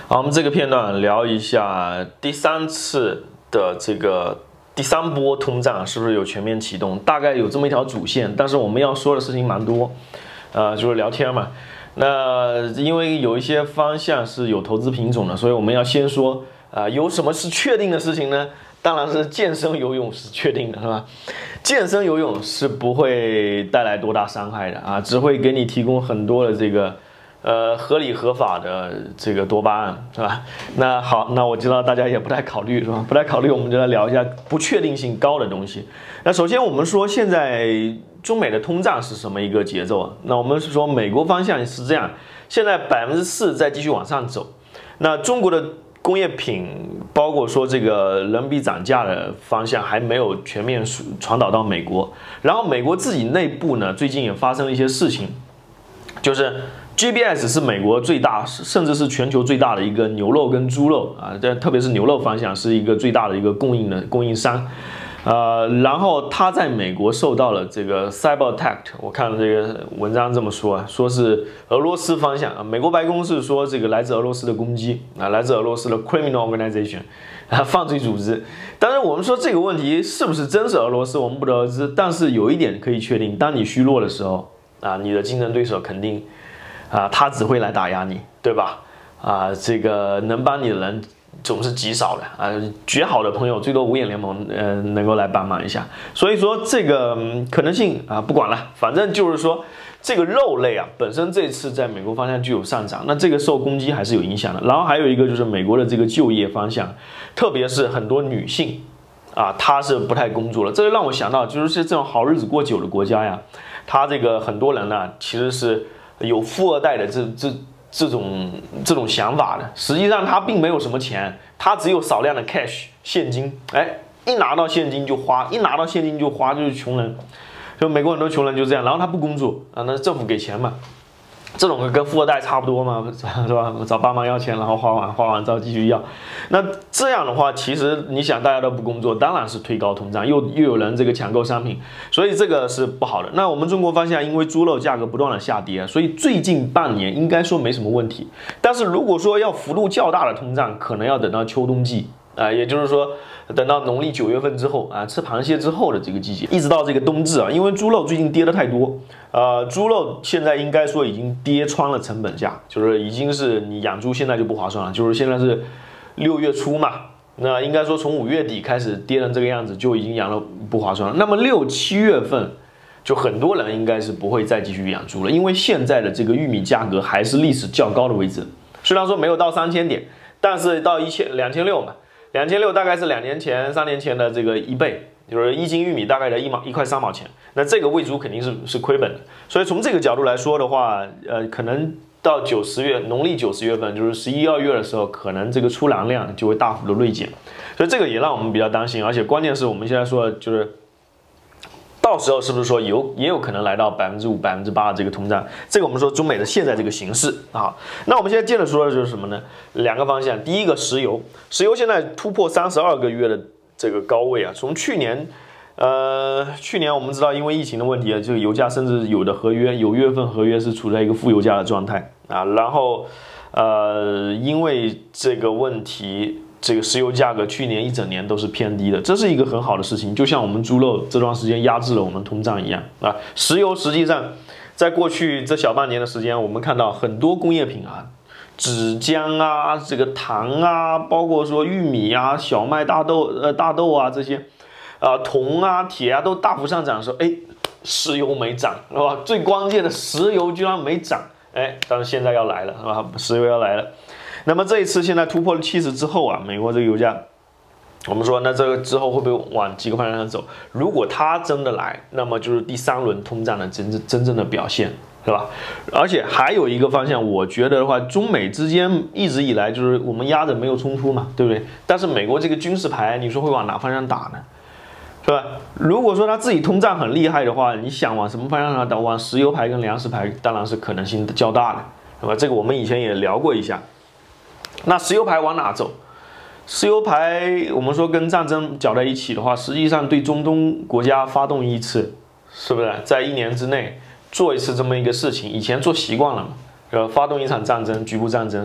好，我们这个片段聊一下第三次的这个第三波通胀是不是有全面启动？大概有这么一条主线，但是我们要说的事情蛮多，就是聊天嘛。那因为有一些方向是有投资品种的，所以我们要先说有什么是确定的事情呢？当然是健身游泳是确定的，是吧？健身游泳是不会带来多大伤害的啊，只会给你提供很多的这个合理合法的这个多巴胺，是吧？那好，那我知道大家也不太考虑，是吧？不太考虑，我们就来聊一下不确定性高的东西。那首先我们说现在中美的通胀是什么一个节奏啊？那我们是说美国方向是这样，现在4%在继续往上走，那中国的工业品，包括说这个人民币涨价的方向还没有全面传导到美国。然后美国自己内部呢，最近也发生了一些事情，就是 GBS 是美国最大，甚至是全球最大的一个牛肉跟猪肉啊，特别是牛肉方向是一个最大的一个供应商。然后他在美国受到了这个 cyber attack， 我看了这个文章这么说，说是俄罗斯方向啊，美国白宫是说这个来自俄罗斯的攻击啊，来自俄罗斯的 criminal organization 犯罪组织。当然，我们说这个问题是不是真是俄罗斯，我们不得而知。但是有一点可以确定，当你虚弱的时候啊，你的竞争对手肯定他只会来打压你，对吧？这个能帮你的人总是极少的绝好的朋友最多五眼联盟能够来帮忙一下，所以说这个可能性不管了，反正就是说这个肉类本身这次在美国方向具有上涨，那这个受攻击还是有影响的。然后还有一个就是美国的这个就业方向，特别是很多女性她是不太工作了，这就让我想到就是这种好日子过久的国家呀，他这个很多人呢其实是有富二代的这种想法的，实际上他并没有什么钱，他只有少量的 cash 现金，一拿到现金就花，就是穷人。就美国很多穷人就这样，然后他不工作那政府给钱嘛，这种跟富二代差不多嘛，是吧？找爸妈要钱，然后花完之后继续要。那这样的话，其实你想大家都不工作，当然是推高通胀，又有人这个抢购商品，所以这个是不好的。那我们中国方向，因为猪肉价格不断的下跌，所以最近半年应该说没什么问题。但是如果说要幅度较大的通胀，可能要等到秋冬季也就是说等到农历9月份之后吃螃蟹之后的这个季节，一直到这个冬至因为猪肉最近跌的太多，猪肉现在应该说已经跌穿了成本价，就是已经是你养猪现在就不划算了，就是现在是6月初嘛，那应该说从5月底开始跌成这个样子，就已经养了不划算了。那么6、7月份就很多人应该是不会再继续养猪了，因为现在的这个玉米价格还是历史较高的位置，虽然说没有到3000点，但是到2600嘛。2600大概是2年前、3年前的这个1倍，就是1斤玉米大概的1块3毛钱，那这个喂猪肯定是亏本的。所以从这个角度来说的话，可能到9、10月，农历9、10月份，就是11、2月的时候，可能这个出栏量就会大幅的锐减，所以这个也让我们比较担心。而且关键是我们现在说的就是，到时候是不是说也有可能来到5%、8%的这个通胀？这个我们说中美的现在这个形势那我们现在接着说的就是什么呢？两个方向，第一个石油现在突破32个月的这个高位从去年我们知道因为疫情的问题这个油价甚至有月份合约是处在一个负油价的状态然后因为这个问题。这个石油价格去年1整年都是偏低的，这是一个很好的事情，就像我们猪肉这段时间压制了我们通胀一样石油实际上在过去这小半年的时间，我们看到很多工业品纸浆这个糖包括说玉米小麦、大豆这些铜铁都大幅上涨的时候，石油没涨，是吧？最关键的石油居然没涨，但是现在要来了，是吧？石油要来了。那么这一次现在突破了70之后美国这个油价，我们说那这个之后会不会往几个方向走？如果它真的来，那么就是第3轮通胀的真正的表现，是吧？而且还有一个方向，我觉得的话，中美之间一直以来就是我们压着没有冲突嘛，对不对？但是美国这个军事牌，你说会往哪方向打呢？是吧？如果说他自己通胀很厉害的话，你想往什么方向上打？往石油牌跟粮食牌，当然是可能性较大的，是吧？这个我们以前也聊过一下。那石油牌往哪走？石油牌我们说跟战争搅在一起的话，实际上对中东国家发动一次，是不是在1年之内做一次这么一个事情？以前做习惯了嘛，发动一场战争，局部战争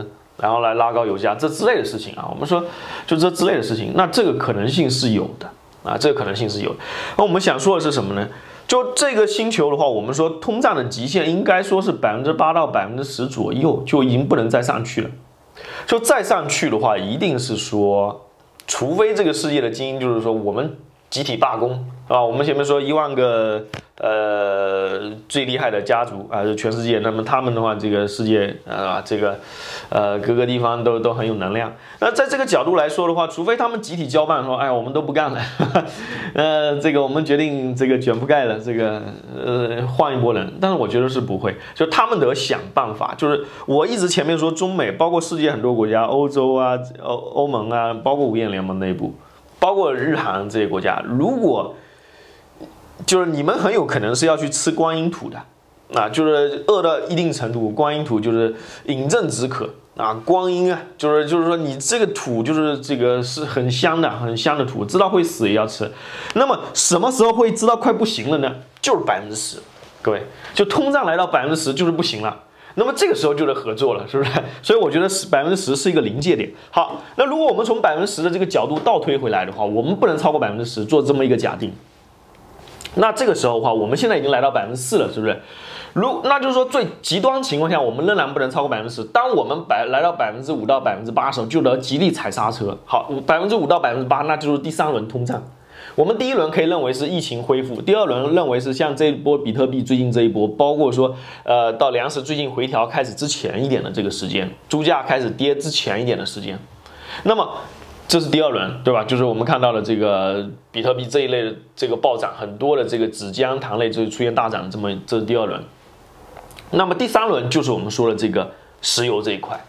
然后来拉高油价，这之类的事情啊，我们说就这之类的事情，那这个可能性是有的啊，这个可能性是有的。那我们想说的是什么呢？就这个星球的话，我们说通胀的极限应该说是8%到10%左右，就已经不能再上去了。就再上去的话，一定是说，除非这个世界的精英就是说我们集体罢工啊，我们前面说1万个最厉害的家族啊，全世界，那么他们的话，这个世界这个各个地方都很有能量。那在这个角度来说的话，除非他们集体交办说，哎，我们都不干了，这个我们决定这个卷铺盖了，这个换一拨人。但是我觉得是不会，就他们得想办法。就是我一直前面说中美，包括世界很多国家，欧洲啊、欧盟啊，包括五眼联盟内部，包括日韩这些国家，如果就是你们很有可能是要去吃光阴土的，啊，就是饿到一定程度，光阴土就是饮鸩止渴啊，光阴啊，就是说你这个土就是这个是很香的土，知道会死也要吃。那么什么时候会知道快不行了呢？就是10%，各位，就通胀来到10%就是不行了。那么这个时候就得合作了，是不是？所以我觉得10%是一个临界点。好，那如果我们从10%的这个角度倒推回来的话，我们不能超过10%，做这么一个假定。那这个时候的话，我们现在已经来到4%了，是不是？那就是说最极端情况下，我们仍然不能超过10%。当我们来到5%到8%的时候，就得极力踩刹车。好，5%到8%，那就是第3轮通胀。我们第一轮可以认为是疫情恢复，第2轮认为是像这一波比特币最近这一波，包括说到粮食最近回调开始之前一点的这个时间，猪价开始跌之前一点的时间，那么这是第2轮，对吧？就是我们看到的这个比特币这一类的这个暴涨，很多的这个纸浆糖类就出现大涨，这是第2轮。那么第3轮就是我们说的这个石油这一块。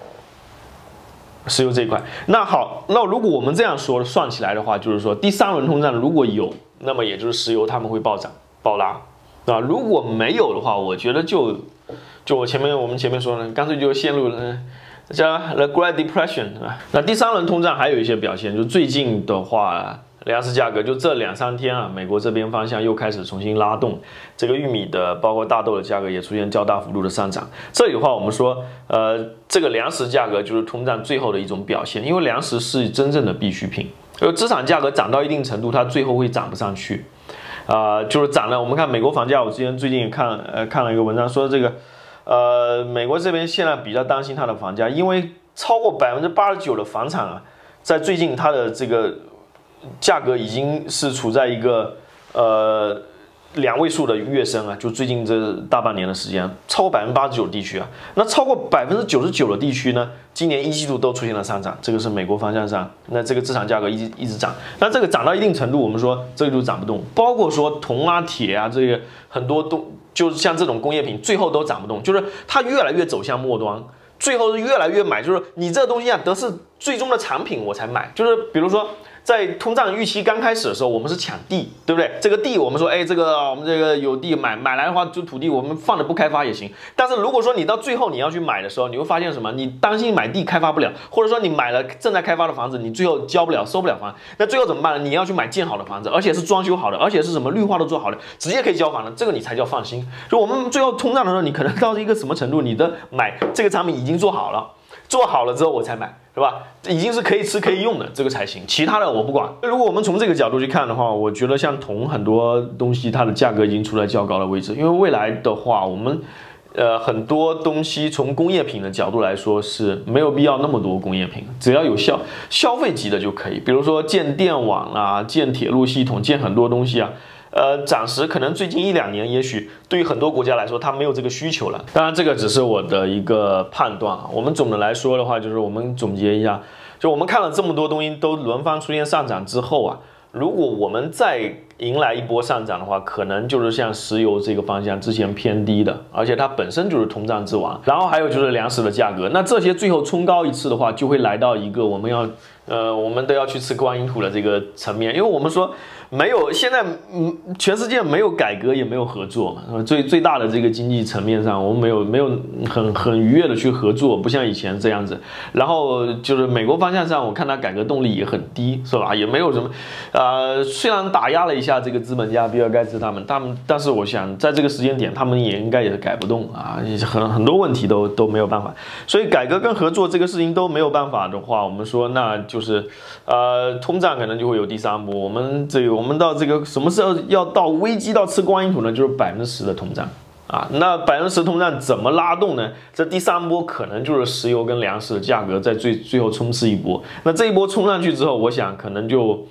那好，那如果我们这样说算起来的话，就是说第3轮通胀如果有，那么也就是石油他们会暴涨暴拉啊。如果没有的话，我觉得就我们前面说呢，干脆就陷入了叫 The Great Depression 啊。那第3轮通胀还有一些表现，就最近的话，粮食价格就这2-3天啊，美国这边方向又开始重新拉动，这个玉米的包括大豆的价格也出现较大幅度的上涨。这里的话，我们说，这个粮食价格就是通胀最后的一种表现，因为粮食是真正的必需品，资产价格涨到一定程度，它最后会涨不上去，就是涨了。我们看美国房价，我最近看了一个文章说这个，美国这边现在比较担心它的房价，因为超过89%的房产啊，在最近它的这个价格已经是处在一个2位数的跃升啊，就最近这大半年的时间，超过89%的地区啊，那超过99%的地区呢，今年1季度都出现了上涨，这个是美国方向上，那这个资产价格一直涨，那这个涨到一定程度，我们说这个就涨不动，包括说铜啊、铁啊这个很多都就是像这种工业品，最后都涨不动，就是它越来越走向末端。最后是越来越买，就是你这个东西啊，得是最终的产品我才买。就是比如说，在通胀预期刚开始的时候，我们是抢地，对不对？这个地我们说，哎，我们这个有地买来的话，就土地我们放着不开发也行。但是如果说你到最后你要去买的时候，你会发现什么？你担心买地开发不了，或者说你买了正在开发的房子，你最后交不了、收不了房，那最后怎么办呢？你要去买建好的房子，而且是装修好的，而且是什么绿化都做好的，直接可以交房的，这个你才叫放心。就我们最后通胀的时候，你可能到一个什么程度，你的买这个产品已经做好了之后我才买，是吧？已经是可以吃可以用的，这个才行，其他的我不管。如果我们从这个角度去看的话，我觉得像铜很多东西它的价格已经处在较高的位置，因为未来的话，我们很多东西从工业品的角度来说是没有必要那么多工业品，只要有消费级的就可以，比如说建电网啊、建铁路系统、建很多东西啊。暂时可能最近1-2年，也许对于很多国家来说，它没有这个需求了。当然，这个只是我的一个判断啊。我们总的来说的话，就是我们总结一下，就我们看了这么多东西都轮番出现上涨之后啊，如果我们再迎来一波上涨的话，可能就是像石油这个方向之前偏低的，而且它本身就是通胀之王。然后还有就是粮食的价格，那这些最后冲高一次的话，就会来到一个我们要我们都要去吃观音土的这个层面，因为我们说没有现在全世界没有改革也没有合作嘛，最大的这个经济层面上，我们没有很愉悦的去合作，不像以前这样子。然后就是美国方向上，我看它改革动力也很低，是吧？也没有什么，虽然打压了一下这个资本家比尔盖茨他们，但是我想在这个时间点，他们也应该也改不动啊，很多问题都没有办法。所以改革跟合作这个事情都没有办法的话，我们说那就是通胀可能就会有第三波。我们到这个什么时候要到危机到吃观音土呢？就是10%的通胀啊。那10%通胀怎么拉动呢？这第三波可能就是石油跟粮食的价格在最后冲刺一波。那这一波冲上去之后，我想可能就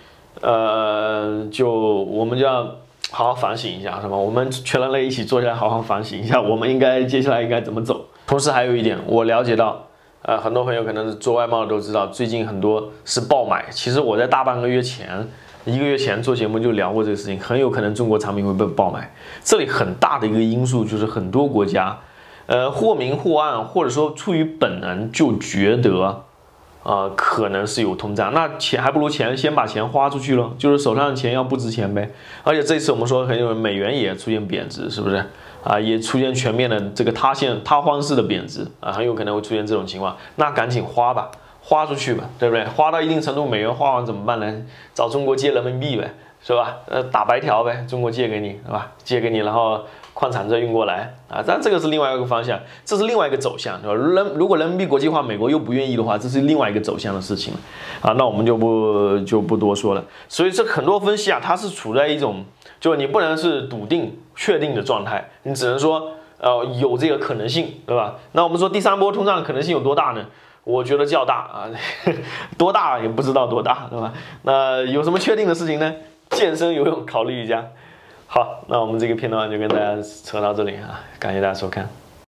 我们就要好好反省一下，是吧？我们全人类一起坐下来好好反省一下，我们接下来应该怎么走。同时还有一点，我了解到，很多朋友可能是做外贸的都知道，最近很多是爆买。其实我在大半个月前，1个月前做节目就聊过这个事情，很有可能中国产品会被爆买。这里很大的一个因素就是很多国家，或明或暗，或者说出于本能就觉得，可能是有通胀，那还不如先把钱花出去了，就是手上的钱要不值钱呗。而且这次我们说很有美元也出现贬值，是不是？也出现全面的这个塌方式的贬值很有可能会出现这种情况。那赶紧花吧，花出去吧，对不对？花到一定程度，美元花完怎么办呢？找中国借人民币呗，是吧？打白条呗，中国借给你，是吧？借给你，然后矿产再运过来但这个是另外一个方向，这是另外一个走向，对吧？如果人民币国际化，美国又不愿意的话，这是另外一个走向的事情那我们就不多说了。所以这很多分析它是处在一种，就你不能是笃定确定的状态，你只能说有这个可能性，对吧？那我们说第三波通胀的可能性有多大呢？我觉得较大多大也不知道多大，对吧？那有什么确定的事情呢？健身游泳考虑一下。好，那我们这个片段就跟大家扯到这里感谢大家收看。